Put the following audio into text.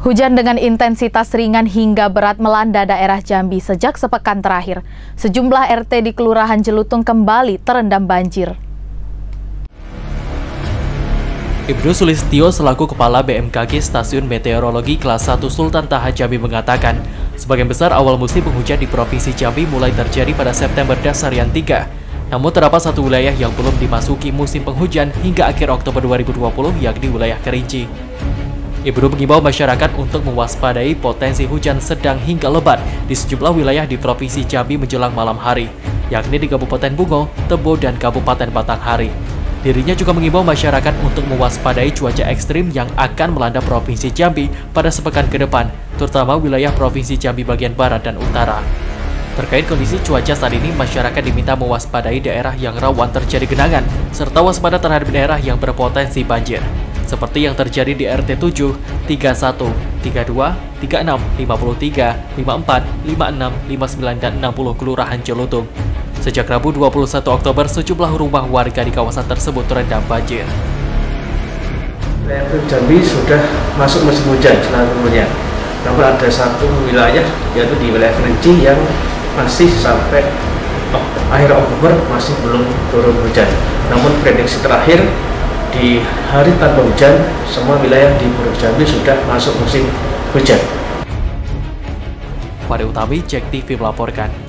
Hujan dengan intensitas ringan hingga berat melanda daerah Jambi sejak sepekan terakhir. Sejumlah RT di Kelurahan Jelutung kembali terendam banjir. Ibnu Sulistyo selaku Kepala BMKG Stasiun Meteorologi Kelas 1 Sultan Taha Jambi mengatakan, sebagian besar awal musim penghujan di Provinsi Jambi mulai terjadi pada September Dasarian 3. Namun terdapat satu wilayah yang belum dimasuki musim penghujan hingga akhir Oktober 2020, yakni wilayah Kerinci. Ibnu mengimbau masyarakat untuk mewaspadai potensi hujan sedang hingga lebat di sejumlah wilayah di Provinsi Jambi menjelang malam hari, yakni di Kabupaten Bungo, Tebo, dan Kabupaten Batanghari. Dirinya juga mengimbau masyarakat untuk mewaspadai cuaca ekstrim yang akan melanda Provinsi Jambi pada sepekan ke depan, terutama wilayah Provinsi Jambi bagian barat dan utara. Terkait kondisi cuaca saat ini, masyarakat diminta mewaspadai daerah yang rawan terjadi genangan, serta waspada terhadap daerah yang berpotensi banjir, seperti yang terjadi di RT 7, 31, 32, 36, 53, 54, 56, 59, dan 60 Kelurahan Jelutung. Sejak Rabu 21 Oktober, sejumlah rumah warga di kawasan tersebut terendam banjir. Wilayah Jambi sudah masuk musim hujan selanjutnya. Namun ada satu wilayah, yaitu di wilayah Kerinci yang masih sampai akhir Oktober masih belum turun hujan. Namun prediksi terakhir, di hari tanpa hujan, semua wilayah di Pulau Jambi sudah masuk musim hujan. Pada Utami, JEK TV melaporkan.